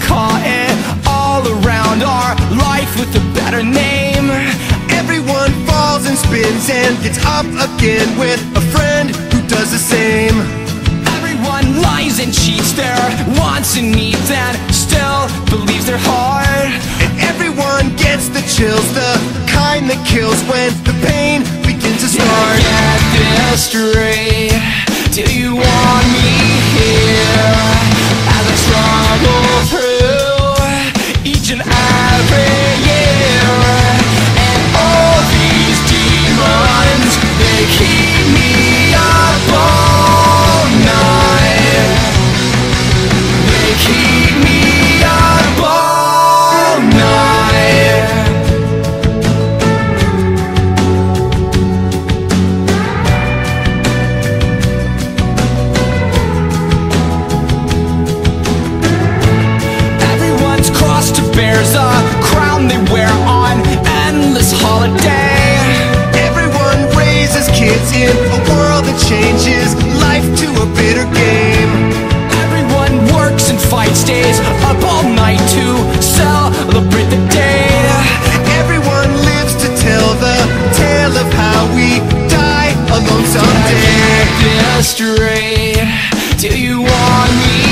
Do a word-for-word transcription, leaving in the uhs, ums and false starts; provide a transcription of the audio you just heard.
call it all around our life with a better name. Everyone falls and spins and gets up again with a friend who does the same. Everyone lies and cheats their wants and needs and still believes their heart. And everyone gets the chills, the kind that kills when the pain begins to start. Get this straight, do you want me here as I struggle through each and every year? And all these demons, they keep me up all night. They keep me up all night. Everyone's cross to bears a crown they wear on endless holiday. Everyone raises kids in a world that changes life to a bitter game. Everyone works and fights, stays up all night to celebrate the day. Everyone lives to tell the tale of how we die alone someday. Get this straight, do you want me